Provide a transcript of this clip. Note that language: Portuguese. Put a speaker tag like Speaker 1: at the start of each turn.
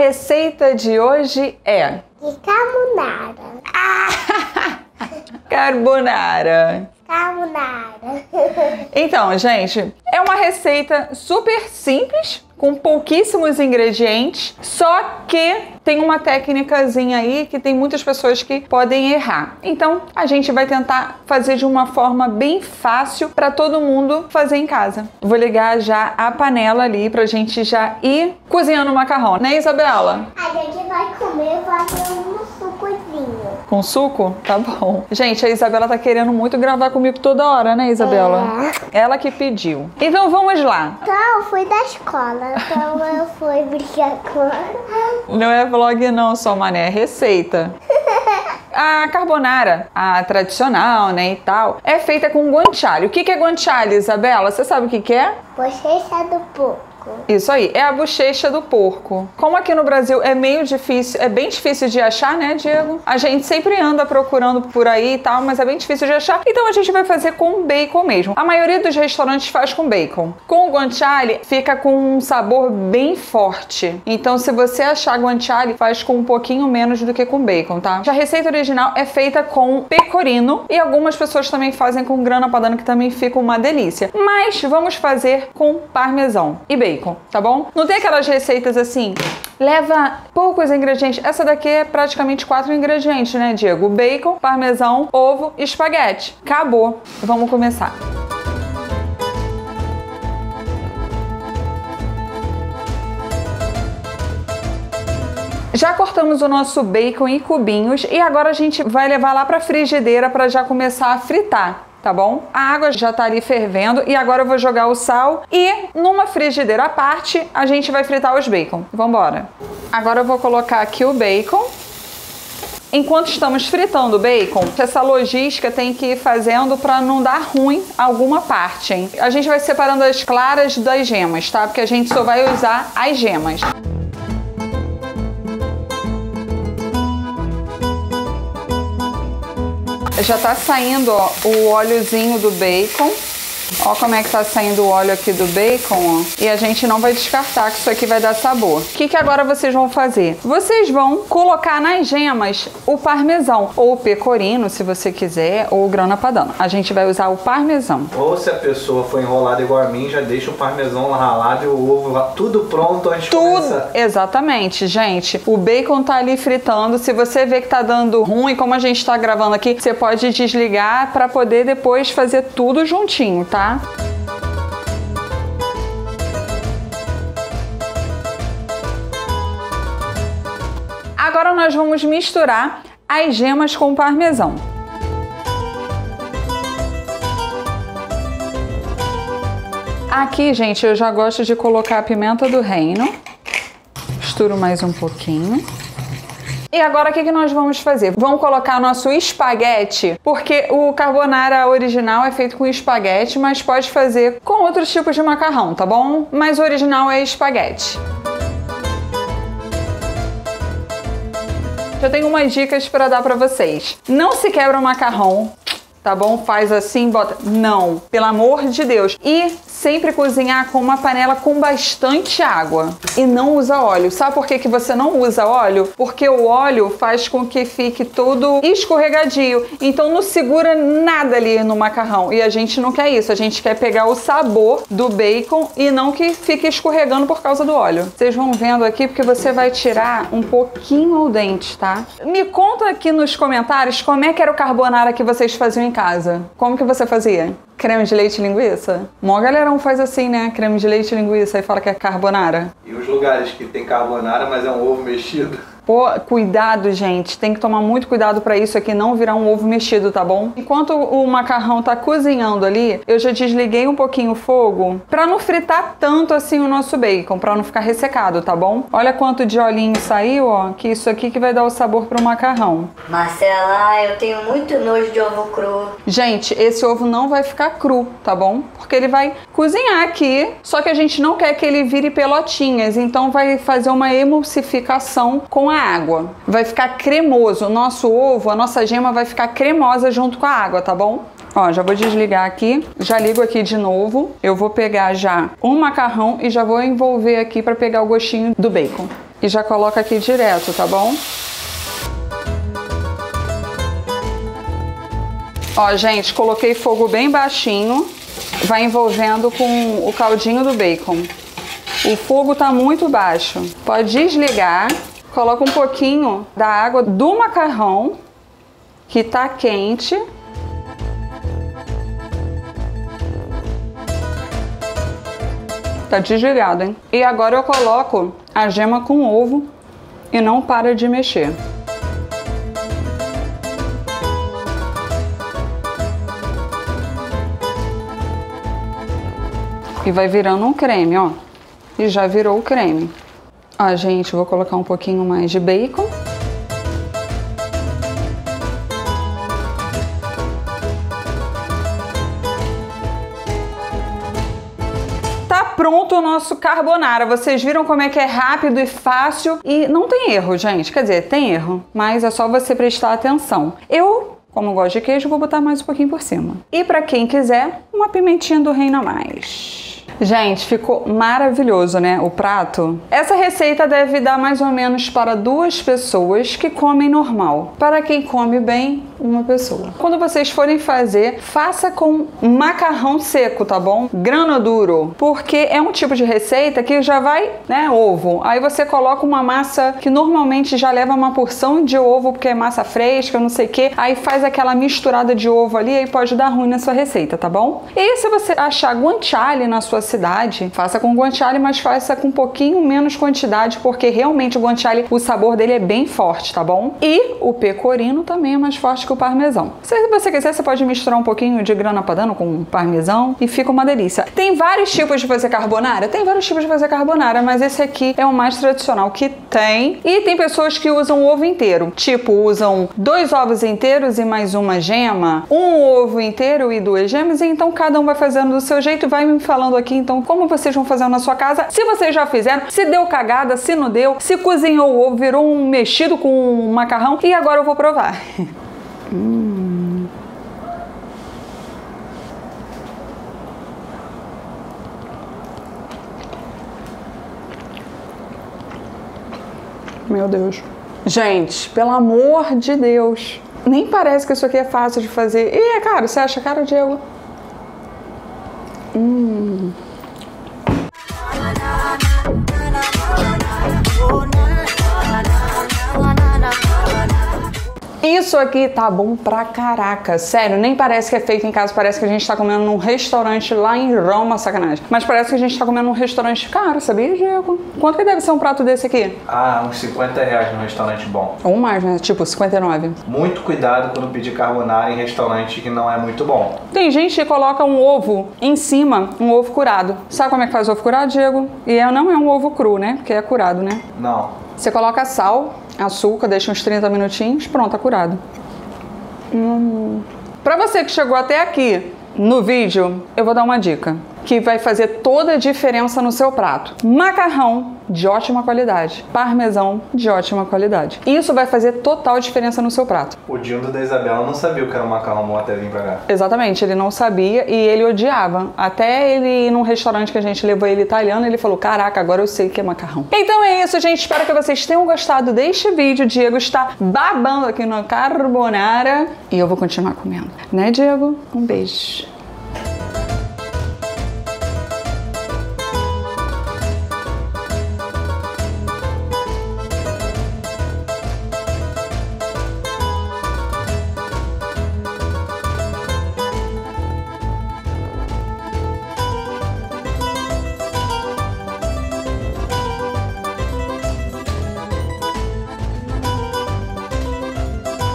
Speaker 1: receita de hoje é...
Speaker 2: de carbonara.
Speaker 1: Carbonara.
Speaker 2: Carbonara.
Speaker 1: Então, gente, é uma receita super simples, com pouquíssimos ingredientes, só que tem uma técnicazinha aí que tem muitas pessoas que podem errar. Então, a gente vai tentar fazer de uma forma bem fácil para todo mundo fazer em casa. Vou ligar já a panela ali pra gente já ir cozinhando o macarrão, né, Isabela?
Speaker 2: A gente vai comer fazendo um sucozinho.
Speaker 1: Com suco? Tá bom. Gente, a Isabela tá querendo muito gravar comigo toda hora, né, Isabela? Ela que pediu. Então, vamos lá.
Speaker 2: Então, eu fui da escola. Então eu fui brincar com ela.
Speaker 1: Não é vlog não, só mané, é receita. A carbonara, a tradicional, né, e tal, é feita com guanciale. O que é guanciale, Isabela? Você sabe o que é?
Speaker 2: Bochecha do porco.
Speaker 1: Isso aí, é a bochecha do porco. Como aqui no Brasil é meio difícil, é bem difícil de achar, né, Diego? A gente sempre anda procurando por aí e tal, mas é bem difícil de achar. Então a gente vai fazer com bacon mesmo. A maioria dos restaurantes faz com bacon. Com o guanciale fica com um sabor bem forte. Então se você achar guanciale, faz com um pouquinho menos do que com bacon, tá? Já a receita original é feita com pecorino e algumas pessoas também fazem com grana padano, que também fica uma delícia. Mas vamos fazer com parmesão e bacon. Tá bom? Não tem aquelas receitas assim, leva poucos ingredientes. Essa daqui é praticamente 4 ingredientes, né, Diego? Bacon, parmesão, ovo e espaguete. Acabou. Vamos começar. Já cortamos o nosso bacon em cubinhos e agora a gente vai levar lá para a frigideira para já começar a fritar. Tá bom? A água já tá ali fervendo e agora eu vou jogar o sal e numa frigideira à parte a gente vai fritar os bacon. Vambora! Agora eu vou colocar aqui o bacon. Enquanto estamos fritando o bacon, essa logística tem que ir fazendo para não dar ruim alguma parte, hein? A gente vai separando as claras das gemas, tá? Porque a gente só vai usar as gemas. Já tá saindo, ó, o óleozinho do bacon. Ó como é que tá saindo o óleo aqui do bacon, ó. E a gente não vai descartar, que isso aqui vai dar sabor. O que agora vocês vão fazer? Vocês vão colocar nas gemas o parmesão, ou o pecorino, se você quiser, ou o grana padano. A gente vai usar o parmesão.
Speaker 3: Ou se a pessoa for enrolada igual a mim, já deixa o parmesão lá ralado e o ovo lá, tudo pronto antes de começar.
Speaker 1: Exatamente, gente. O bacon tá ali fritando. Se você vê que tá dando ruim, como a gente tá gravando aqui, você pode desligar para poder depois fazer tudo juntinho, tá? Agora nós vamos misturar as gemas com o parmesão. Aqui, gente, eu já gosto de colocar a pimenta do reino. Misturo mais um pouquinho. E agora o que nós vamos fazer? Vamos colocar nosso espaguete, porque o carbonara original é feito com espaguete, mas pode fazer com outros tipos de macarrão, tá bom? Mas o original é espaguete. Já tenho umas dicas para dar para vocês. Não se quebra o macarrão, tá bom? Faz assim, bota... Não, pelo amor de Deus. E sempre cozinhar com uma panela com bastante água e não usa óleo. Sabe por que você não usa óleo? Porque o óleo faz com que fique todo escorregadio, então não segura nada ali no macarrão e a gente não quer isso, a gente quer pegar o sabor do bacon e não que fique escorregando por causa do óleo. Vocês vão vendo aqui porque você vai tirar um pouquinho o dente, tá? Me conta aqui nos comentários como é que era o carbonara que vocês faziam em casa. Como que você fazia? Creme de leite e linguiça? Mó galerão faz assim, né? Creme de leite e linguiça e fala que é carbonara.
Speaker 3: E os lugares que tem carbonara, mas é um ovo mexido?
Speaker 1: Pô, cuidado, gente. Tem que tomar muito cuidado para isso aqui não virar um ovo mexido, tá bom? Enquanto o macarrão tá cozinhando ali, eu já desliguei um pouquinho o fogo para não fritar tanto assim o nosso bacon, para não ficar ressecado, tá bom? Olha quanto de olhinho saiu, ó, que isso aqui que vai dar o sabor pro macarrão.
Speaker 4: Marcela, eu tenho muito nojo de ovo cru.
Speaker 1: Gente, esse ovo não vai ficar cru, tá bom? Porque ele vai cozinhar aqui, só que a gente não quer que ele vire pelotinhas, então vai fazer uma emulsificação com a água. Vai ficar cremoso. O nosso ovo, a nossa gema vai ficar cremosa junto com a água, tá bom? Ó, já vou desligar aqui, já ligo aqui de novo. Eu vou pegar já um macarrão e já vou envolver aqui para pegar o gostinho do bacon. e já coloca aqui direto, tá bom? Ó, gente, coloquei fogo bem baixinho, vai envolvendo com o caldinho do bacon. O fogo tá muito baixo. Pode desligar, coloca um pouquinho da água do macarrão, que tá quente. Tá desligado, hein? E agora eu coloco a gema com ovo e não para de mexer. E vai virando um creme, ó. E já virou o creme. Ó, gente, vou colocar um pouquinho mais de bacon. Tá pronto o nosso carbonara. Vocês viram como é que é rápido e fácil e não tem erro, gente. Quer dizer, tem erro, mas é só você prestar atenção. Como gosto de queijo, vou botar mais um pouquinho por cima. E para quem quiser, uma pimentinha do reino a mais. Gente, ficou maravilhoso, né, o prato? Essa receita deve dar mais ou menos para 2 pessoas que comem normal. Para quem come bem, 1 pessoa. Quando vocês forem fazer, faça com macarrão seco, tá bom? Grano duro, porque é um tipo de receita que já vai, né, ovo. Aí você coloca uma massa que normalmente já leva uma porção de ovo, porque é massa fresca, não sei o que. Aí faz aquela misturada de ovo ali, aí pode dar ruim na sua receita, tá bom? E se você achar guanciale na sua cidade, faça com guanciale, mas faça com um pouquinho menos quantidade, porque realmente o guanciale, o sabor dele é bem forte, tá bom? E o pecorino também é mais forte que o parmesão. Se você quiser, você pode misturar um pouquinho de grana padano com parmesão e fica uma delícia. Tem vários tipos de fazer carbonara? Tem vários tipos de fazer carbonara, mas esse aqui é o mais tradicional que tem. E tem pessoas que usam o ovo inteiro, tipo, usam 2 ovos inteiros e mais uma gema, 1 ovo inteiro e 2 gemas, e então cada um vai fazendo do seu jeito e vai me falando aqui então como vocês vão fazer na sua casa, se vocês já fizeram, se deu cagada, se não deu, se cozinhou o ovo, virou um mexido com um macarrão, e agora eu vou provar. Meu Deus. Gente, pelo amor de Deus, nem parece que isso aqui é fácil de fazer. E é caro, você acha caro, Diego? Isso aqui tá bom pra caraca, sério, nem parece que é feito em casa, parece que a gente tá comendo num restaurante lá em Roma, sacanagem. Mas parece que a gente tá comendo num restaurante caro, sabia, Diego? Quanto que deve ser um prato desse aqui?
Speaker 3: Ah, uns 50 reais num restaurante bom.
Speaker 1: Ou mais, né? Tipo, 59.
Speaker 3: Muito cuidado quando pedir carbonara em restaurante que não é muito bom.
Speaker 1: Tem gente que coloca um ovo em cima, um ovo curado. Sabe como é que faz o ovo curado, Diego? E não é um ovo cru, né? Porque é curado, né?
Speaker 3: Não.
Speaker 1: Você coloca sal, açúcar, deixa uns 30 minutinhos, pronto, tá curado. Pra você que chegou até aqui no vídeo, eu vou dar uma dica que vai fazer toda a diferença no seu prato. Macarrão de ótima qualidade, parmesão de ótima qualidade. Isso vai fazer total diferença no seu prato.
Speaker 3: O Dindo da Isabela não sabia o que era um macarrão bom até vir pra cá.
Speaker 1: Exatamente, ele não sabia e ele odiava. Até ele ir num restaurante que a gente levou ele italiano, ele falou, caraca, agora eu sei que é macarrão. Então é isso, gente. Espero que vocês tenham gostado deste vídeo. Diego está babando aqui no carbonara e eu vou continuar comendo. Né, Diego? Um beijo.